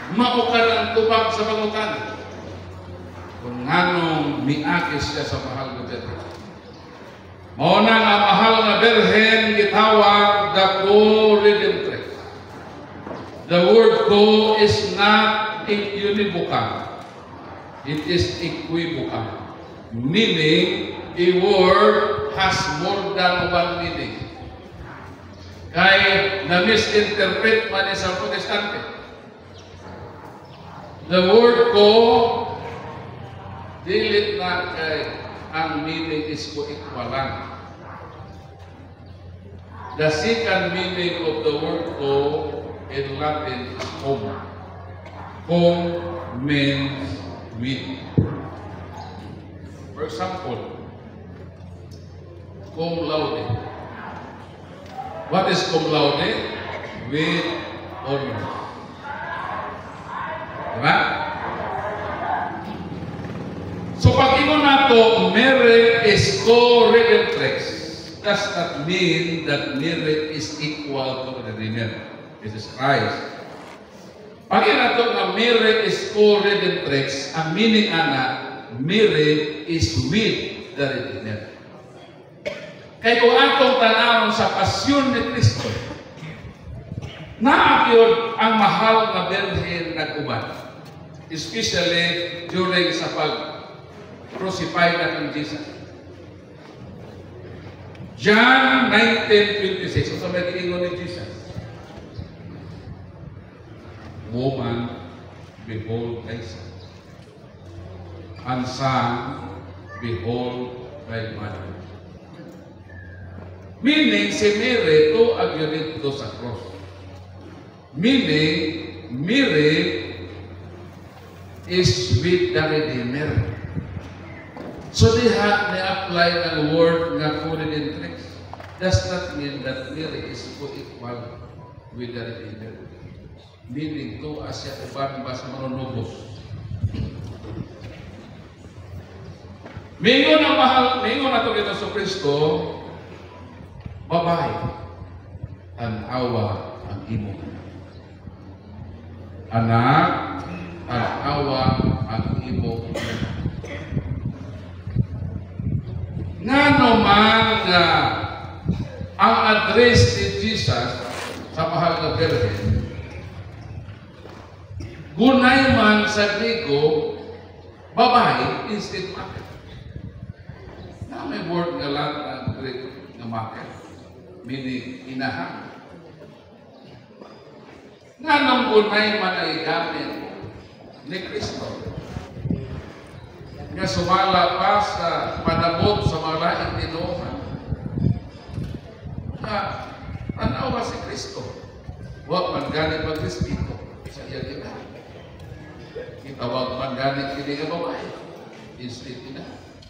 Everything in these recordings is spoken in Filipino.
mao ka ng tubag sa pangutan. Kung nganong miakis siya sa mahal na Birhen. Mao na nga mahal na Birhen gitawag the co-redemptress. The word co is not univocal. It is equivocal. Meaning, a word has more than one meaning. Kaya na-misinterpret man sa Protestante. The word ko, dilit na kay ang meaning is ko-equalan. The second meaning of the word ko in Latin is cum. Cum means with. For example, cum laude. What is cum laude? With honor. Diba? So pag ino nato, Mary is co-redemptress. Does not mean that Mary is equal to the Redeemer. Jesus Christ. Pag ino nato nga Mary is co-redemptress, ang meaning ana, Mary is with the Redeemer. Kaya kung atong tanawon sa pasyon ni Kristo, naakyod ang mahal na Birhen nag-uban. Especially during sa pag-crucify na kang Jesus. John 19:26. So may kiingon ni Jesus. Woman, behold thy son. And son, behold thy mother. Meaning, si Mary to agyunit to sa cross. Meaning, Mary is with the Redeemer. So they have apply ang word nga co-redemptress. Does not mean that Mary is co-equal with the Redeemer. Meaning to asya uban ba sa manunubos. Mingon ang mahal, mingon nato kita sa Kristo, babae, tanawa ang imo. Anak, tanawa ang imo. Nga naman nga ang address ni Jesus sa mahal na Birhen, gunay man sa Griego, babae instead market. Na may word nga lang na Greek na market, meaning inahan. Nga nang gunay man ay gamit ni Kristo, nga sumala pa sa panabot sa mga laing tinuhan, na tanawa si Kristo, huwag man ganit mag-respeto sa iya kita. Itawag man ganit kini nga babae, instead ina.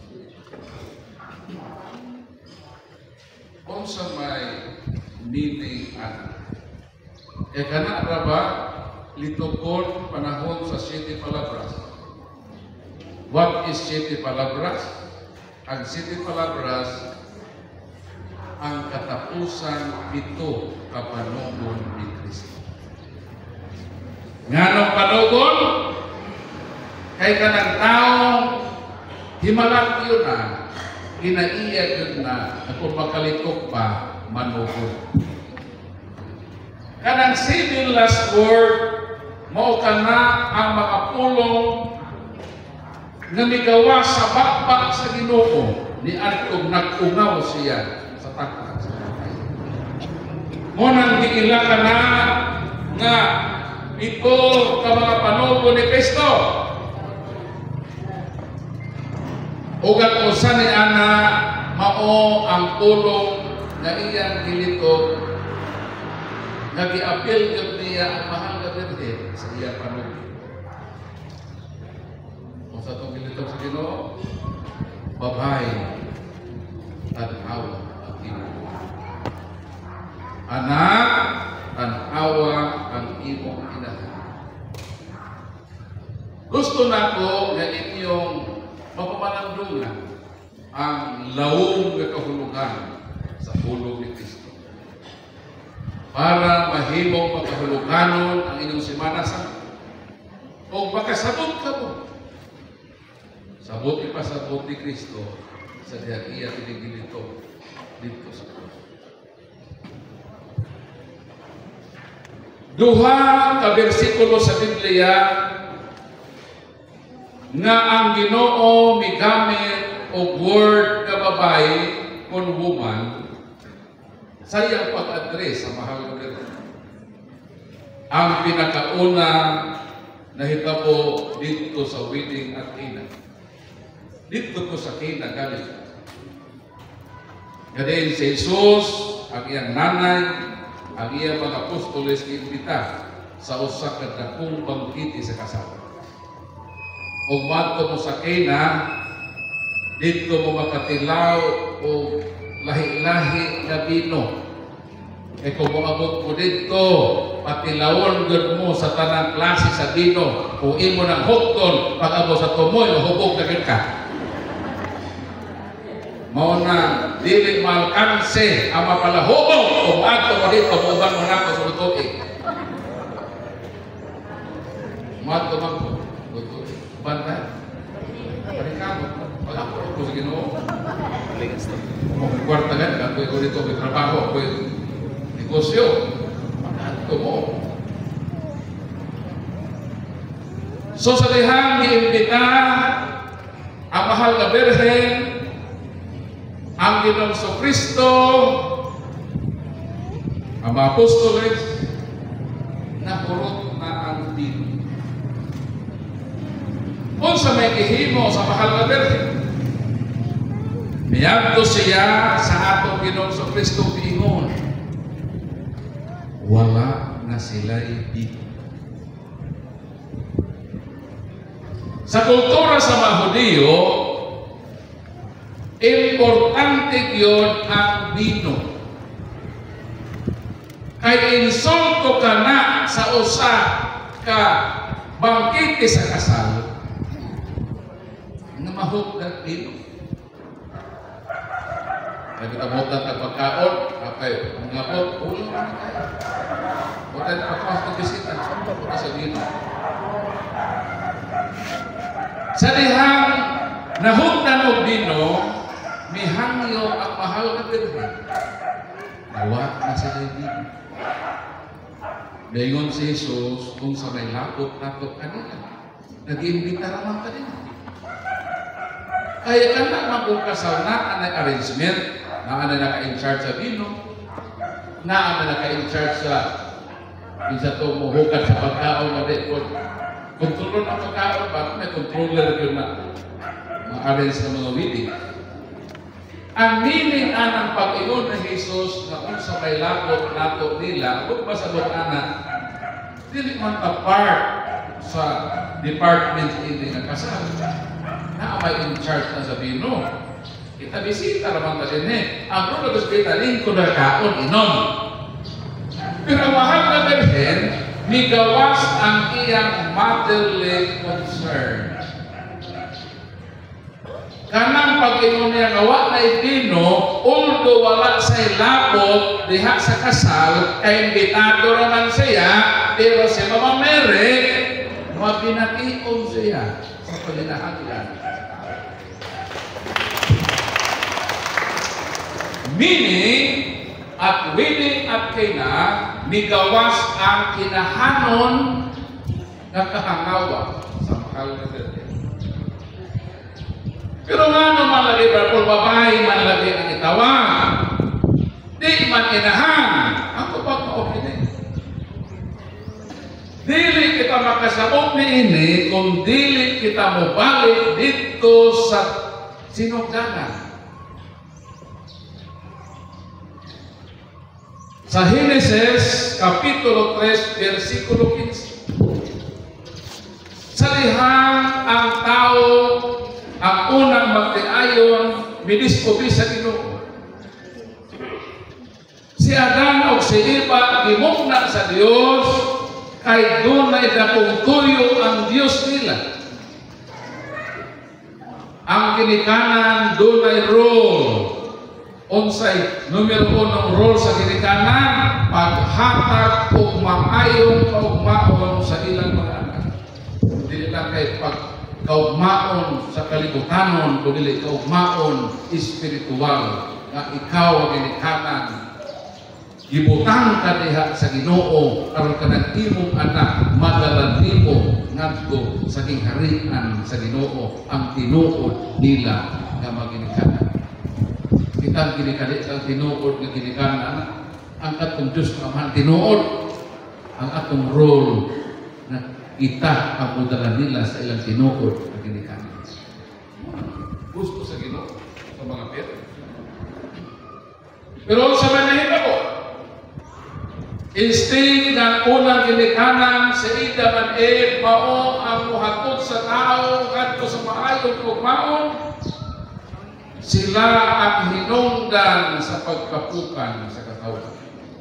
Kung sa may meaning ano, kana ra ba litukon panahon sa 7 palabras. What is 7 palabras? Ang 7 palabras ang katapusan 7 kapanugon ni Kristo. Nganong panugon? Kay kanang taong himalang yun na, kinaiyak yun na, kung makalitok pa, manugon. Kanang 7 last word, mao ka na ang makapulong nga migawa sa bakbak sa Ginoo ni adtong nag-ungaw siya sa takot sa buhay. Mo nang giila ka na nga ito ka mga panugo ni Kristo. Ug ang usa ni ana mao ang tulong nga iyang gilitok nga giapil gyud niya ang mahal nga Birhen sa iya panugo. Sa itong gilitok sa Ginoo, babae, tanawa ang imo. Anak, tanawa ang imong inahan. Gusto nako nga inyong mapamanandungan ang lawom nga kahulugan sa hulog ni Kristo. Para mahimong makahuluganon ang inyong Semana Santa. o makasabot ka mo. Sabot ipasabot ni Kristo sa diha iya tinigilito dito sa krus. Duha ka bersikulo sa Biblia nga ang Ginoo migamit og word nga babae kon woman sa iyang pag-address sa mahal nga Birhen. Ang pinakauna nahitabo dito sa wedding at Cana. Dito ko sa Cana galing. Kaya si Jesus, ang iyang nanay, ang iyang mga apostoles iimbita sa usa ka dakong bangkiti sa kasal. Ug madto mo sa Cana, dito mo makatilaw o lahi-lahi nga bino. E kung moabot mo dito, patilawon gud mo sa tanang klase sa bino. Kung imo ng hukton, pag-abot sa tumoy, mahubog na gud ka. Mao na dili malkanse ang mapalahubog kung adto mo dito, mubang mo na ko sa lutuig. Madto man ko, bantay. Parikamo, pag-abot ko sa Ginoo. Kwarta gan, ako dito may trabaho, ako negosyo, pag-adto mo. So sa dihang iimbita ang mahal na Birhen, ang Ginoong Kristo, ang mga apostoles, napurot na ang bino. Kung sa may ihimo sa mahal na Birhen, miyadto siya sa atong Ginoong Kristo piingon, wala na sila'y bino. Sa kultura sa mga Hudiyo, importante yun ang bino. Kay insulto ka na sa usa ka bangkite sa kasal na mahog ng bino. Kaya kita mahog ng pagkaon, okay, mga bot, ulo na tayo. Huwag tayo pagkakas ng bisita, sa bino. Sa dihang nahugdan og bino, mihangyo ang mahal na Birhen. Nawa na sila bino. Dayon si Jesus kung sa may lapot-lapot kanila, nag-iimbita naman kanila. Kaya ka na magkasal na ang arrangement, na ang naka-in-charge sa bino, na ang naka-in-charge sa isa to muhukat sa pagkaon na dekod. Kontrolor ng pagkaon, bakit may controller yun na ma-arrange ng mga wedding? Ang meaning ng pag-ingon ni Jesus na kung sa may lapot nato nila, kung ba sa bukana, dili man part sa department ini nga kasal. Na may in charge na sa bino. Kita bisita naman ka din eh. Ang Bruno Hospital, lingko na kaon, inom. Pero mahal na Birhen, migawas ang iyang motherly concern. Kanang pag-ingon niya gawa na ibino, although wala sa ilapot, diha sa kasal, kay imbitado naman siya, pero si Mama Mary, mabinationg siya sa palinahaglan. Meaning, at wedding at Cana, migawas ang kinahanon ng kahangawa sa mahal na Birhen. Pero nga naman lagi kung babae man lagi ang itawag, di man inahan, ako pag maopinin. Dili kita makasabot ni ini kung dili kita mobalik dito sa sinugdanan. Sa Genesis, Kapitulo 3, versikulo 15. Sa lihang ang tao, ang unang magtiayon, miniskubi sa Ginoo. Si Adan o si Eva, gimugna sa Dios, kay dunay dakong tuyo ang Dios nila. Ang ginikanan, dunay role. Unsay numero 1 role sa ginikanan, paghatag o maayon o maon sa ilang mga anak. kay pagkaugmaon sa kalibutanon o dili kaugmaon espiritual nga ikaw ang ginikanan gibutang ka diha sa Ginoo aron kanang imong anak madalan nimo ngadto sa gingharian sa Ginoo ang tinuod nila nga maginikanan. Kitang ginikali ang tinuod nga ginikanan ang atong Diyos Amahan tinuod ang atong role na kita ang madalan nila sa ilang tinuod nga ginikanan. Gusto sa Ginoo sa mga pet. Pero sa manahid ako instead ng unang ginikanan sa ida man mao ang muhatod sa tao ngadto sa maayong ugmaon sila ang hinungdan sa pagkapukan sa katawhan.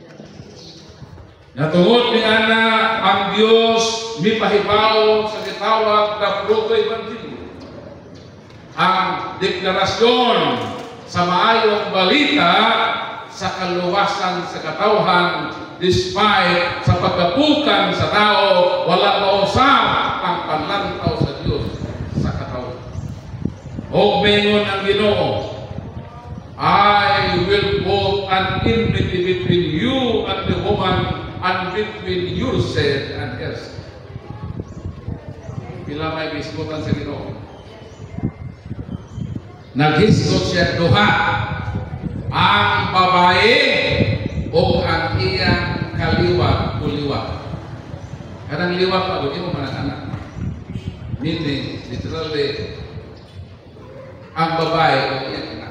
Natungod ni ana ang Dios mipahibaw sa gitawag na proto-evangelyo ang deklarasyon sa maayong balita sa kaluwasan sa katawhan despite sa pagkapukan sa tao wala mausap ang panlantaw sa Dios sa katawhan. O mingon ang Ginoo, I will put an enmity between you and the woman and between your seed and her seed. Pila may gisgotan sa Ginoo? Naghisgot siya duha, ang babae o ang iyang kaliwat o liwat. Kadang liwat pa doon mo anak-anak. Meaning, literally, ang babae o iyang anak.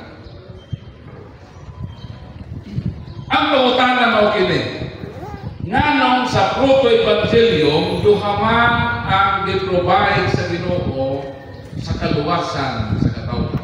Ang pangutana mao kini, nganong sa proto-evangelyo duhaman ang giprovide sa Ginoo sa kaluwasan sa katawhan.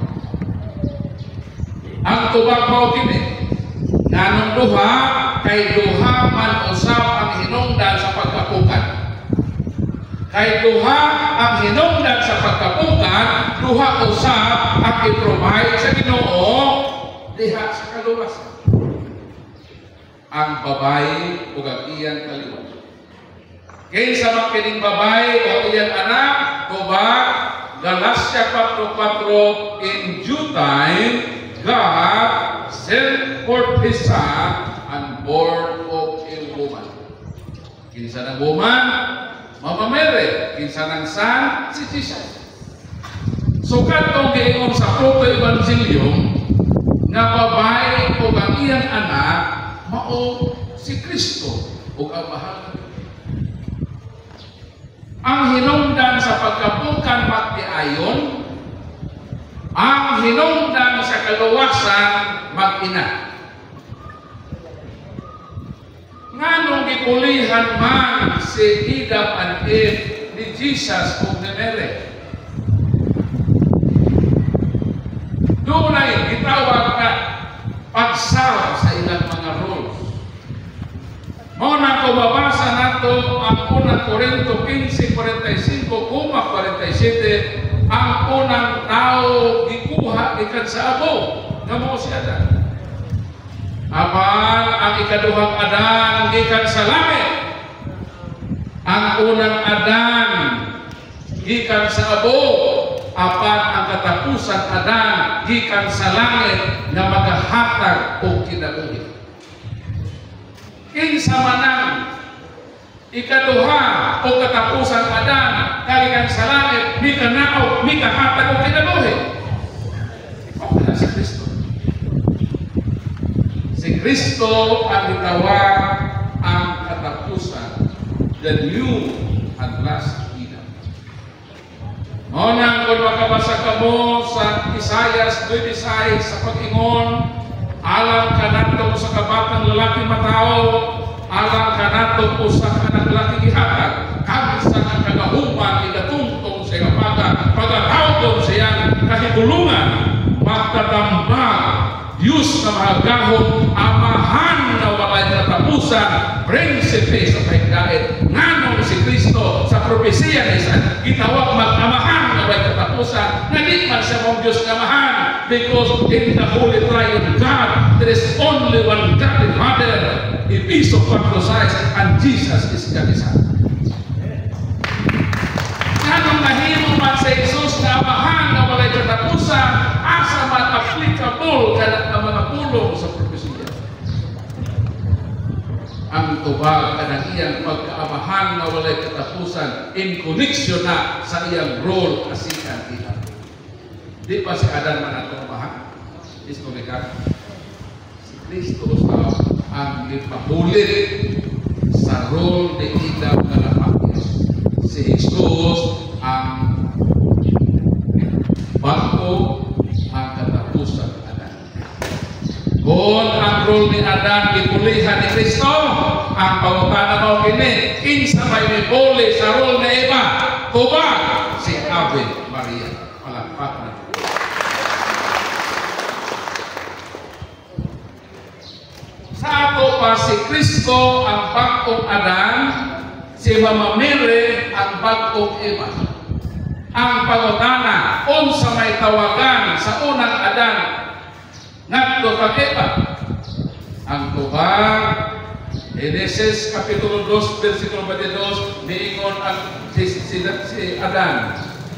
Ang tubag mao kini, nganong duha kay duha man usab ang hinungdan sa pagkapukan. Kay duha ang hinungdan sa pagkapukan, duha usab ang i-provide sa Ginoo diha sa kaluwasan. Ang babae ug ang iyang kaliwat. Kinsa man kining babae o iyang anak, tubag Galatia 4:4, in due time God sent forth His Son and born of a woman. Kinsa ng woman? Mama Mary. Kinsa ng son? Si Jesus. So katong giingon sa proto-evangelyo nga babae o ang iyang anak mao si Kristo o ang mahal na Diyos. Ang hinungdan sa pagkapukan magtiayon, ang hinungdan sa kaluwasan mag-ina. Nganong gipulihan man si Adam and Eve ni Jesus o ni Mary? Doon ay gitawag na pagsaw sa ilang mga roles. Muna ko babasa nato ang unang Korinto 15:45, 47, ang unang tao gikuha ikan sa abo nga mao si Adan. Apan ang ikaduhang Adan gikan sa langit. Ang unang Adan gikan sa abo, apan ang katapusan Adan gikan sa langit nga magahatag og kinabuhi. Kinsa manang ikaduha o katapusan Adan kalikan sa langit mikanao mikahatag og kinabuhi. Wala si Kristo. Si Kristo ang gitawag ang katapusan, the new and last Eden. Ngunang kung makabasa kamo sa Isaias 26 sa pag-ingon, alang kanatong sa kabatang lalaki matao, alang kanatong usa ka lalaki gihatag, kamsa ang kagahuman igatungtong sa kapaga, pagkatawgon siyang kahigulungan, magtatambag Diyos na mahagahon, amahan na walay katapusan, prinsipe sa pagdait, nganong si Kristo sa propesiya ni Isa, gitawag mag-amahan na walay katapusan, na di man siya mong Diyos na amahan, because in the Holy Triune God, there is only one God and Father, Ephesians 4:6, and Jesus is God the Son. Nganong mahirap tubag kanang iyang pagkaamahan nga walay katapusan in connection na sa iyang role as ikan kita. Di pa si Adan man atong mahal. Isko ka. Si Kristo ang ipahulit sa role ni Ida nga napakis. Si Jesus ang bago ang katapusan ni Adan. Kung ang role ni Adan ipulihan ni Kristo, ang pangutana mo kini, kinsa may mipuli sa role ni Eva, tubag si Ave Maria. Palakpak na. Sa ato pa si Kristo ang bagong Adan, si Mama Mary ang bagong Eva. Ang pangutana, unsa may tawagan sa unang Adan ngadto kang Eva. Ang tubag, Genesis Kapitulo 2, versikulo 22, niingon ang si Adan.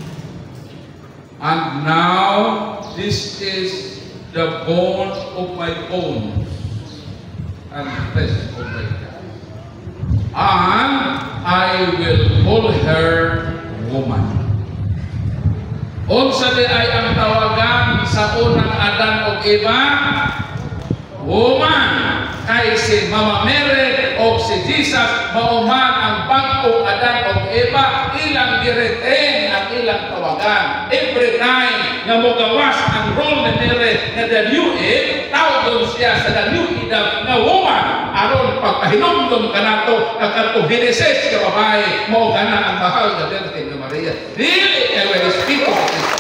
And now, this is the bone of my bones and flesh of my flesh. And I will call her woman. Unsa di ay ang tawagan sa unang Adan o Eva? Woman. Kay si Mama Mary o si Jesus mauman ang bagong Adan o Eva, ilang giretain ang ilang tawagan. Every time na mogawas ang role ni Mary na the new Eve, tawag siya sa the new Eve na woman. Aron pagpahinumdum ka na ito, nagkatong Genesis ka babae, mo gana ang mahal na Virgin na Maria. Dili kay Espiritu sa Kristo.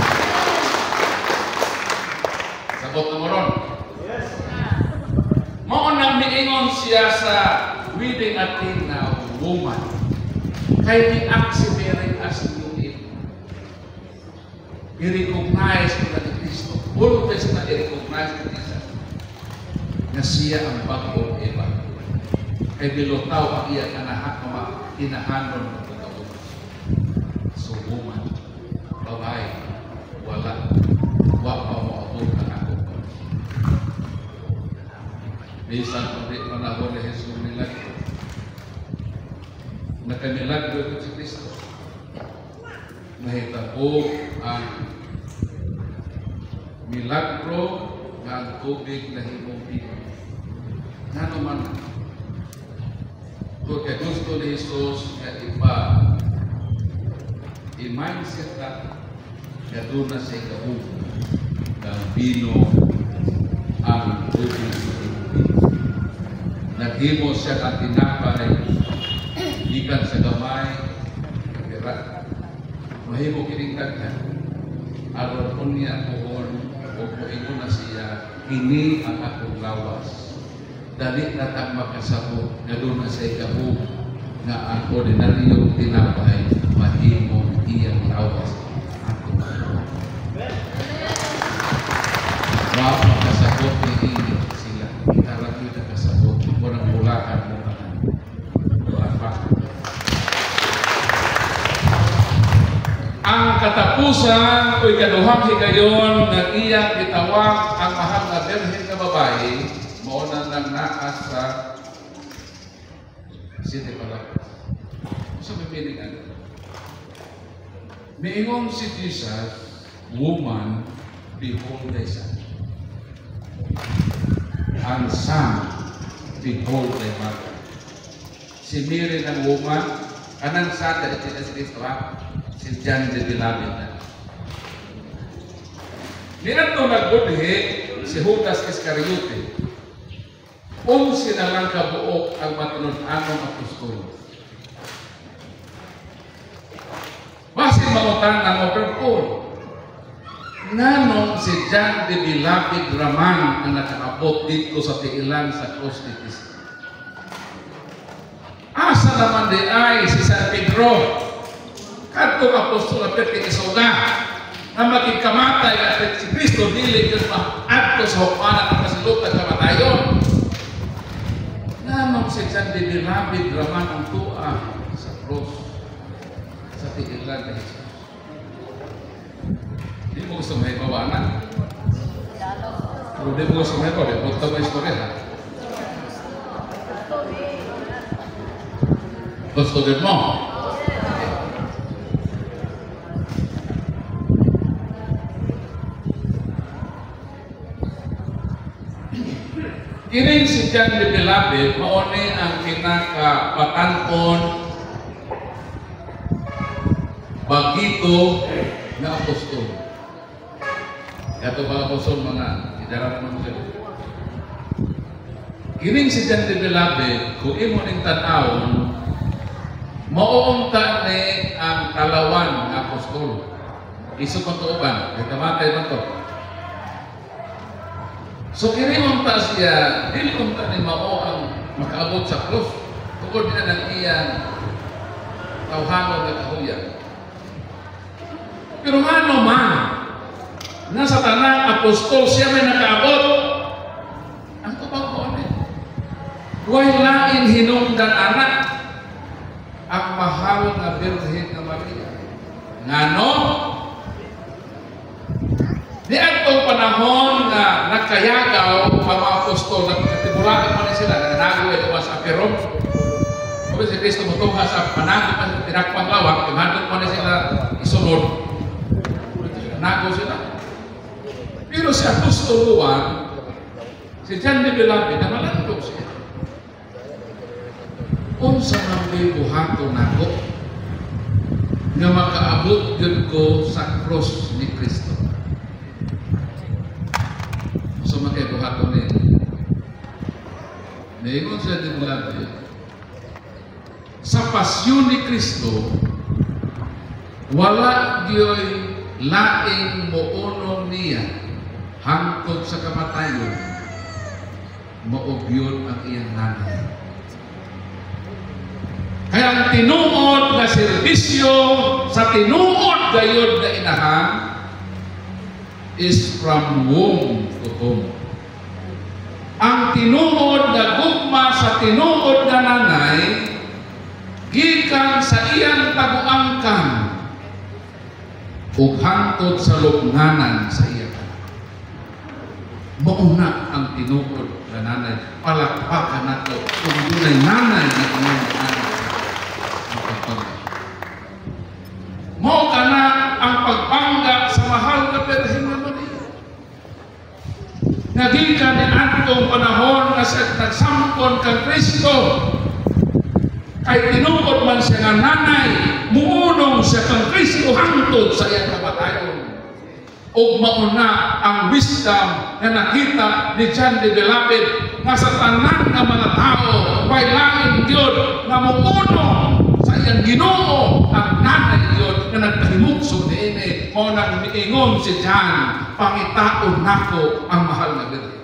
Sagot mo ron. Mao nang niingon siya sa wedding atin na woman. Kay ni-act si Mary as new Eve. I-recognize ko na ni Kristo. Always na i-recognize ni Jesus na siya ang bagong Eva. Kay bilutaw ang iya kinahanon ng pagkaon. So woman, babae, wala pa maabot ang ako. Bisan pabrik panahon ni Jesus milagro. Nakamilagro ito si Kristo. Mahitabo ang milagro nga ang tubig na himong pino. Nga naman, kung kaya gusto ni Jesus nga iba, i-mindset na kaya doon na sa ikabog ng pino ang tubig. Naghimo siya ang tinapay ikan sa gamay kira mahimo kining daghan aron unya pohon o ingon na siya kini ang akong lawas dali na tang makasabot ngadto na sa ikabug nga ang ordinaryong tinapay mahimo iyang lawas akong makasabot ni iyo sila itaraki na kasabot kurang bulakan mo ang katapusan o ikaduhang higayon na iyang itawag ang mahal na Birhen na babae mauna nang naas sa City Palapas. So pipiligan. Miingon si Jesus, woman, behold thy son. And son, behold thy mother. Si Mary ng woman, kanang son dari si Kristo ha? Si John the Beloved na. Niyan ito nagbudhi si Judas Iscariote. Na lang kabuok ang matulunanong apostol. Basin mangutan ng overcall. Nanong si John the Beloved raman ang nakaabot dito sa tiilan sa cross ni Kristo. Asa naman di ay si San Pedro kadtong apostol na perti isuga na magkikamatay at si Kristo dili yun adto sa hukuman at kasilot at kamatayon. Nanong si John the Beloved raman ang tuwa sa cross sa tiilan ni Jesus. Di mo gusto may bawanan. Pero di mo gusto may bawanan. Punta mo istorya ha. Gusto din mo? Kining si John the Beloved, mauni ang pinakapatanon bagito na apostol. Ito mga apostol, mga idarap mo sila. Kining si John the Beloved, kung imo ning tan-awon, mauunta ni ang kalawan ng apostol. Isu pagtuuban, ay kamatay man to. So kirimong ta siya, dili unta ni mao ang makaabot sa krus. Tungkol na ng iyang tawhangon na kahuyan. Pero ano man, nasa tanang apostol siya may nakaabot. Ang kapag ko ano? Huwag lain hinungdan anak ang mahal na Birhen na Maria. Ngano? Di atong panahon na nagkayagaw ang mga apostol, nagkatibulaan mo na sila, naganago ito sa Aperon. Kung si Kristo mutuha sa panago, tinakpang lawak, imandot mo na sila isunod. Naganago sila. Pero si Apostol Juan, si John the Beloved, na malandok siya. Kung sa mga buhato nako, na makaabot yun ko sa cross ni Kristo. So makibuhato niya. Naingon siya din lagi. Sa pasyon ni Kristo, wala diyo'y laing moonon niya hangtod sa kamatayon, maubyon ang iyang nanay. Kaya ang tinuod na serbisyo sa tinuod gayod na inahan is from womb to womb. Ang tinuod na gugma sa tinuod na nanay gikan sa iyang taguangkan ug hangtod sa lubnganan sa iyang mauna ang tinuod na nanay. Palakpakan nato kung dunay nanay na iyang anak. Mo kana ang pagpangga sa mahal na Birhen na Maria. Nagikan ni atong panahon na sa nagsampon kang Kristo, kay tinuod man siya nga nanay, muunong siya kang Kristo hangtod sa iyang kamatayon. Ug mauna ang wisdom na nakita ni John the Beloved nga sa tanan nga mga tao may laing Diyos nga muunong sa iyang Ginoo ang nanay Diyos na nagkahimugso niini. Mo nang niingon si John, pangitaon nako ang mahal na Birhen.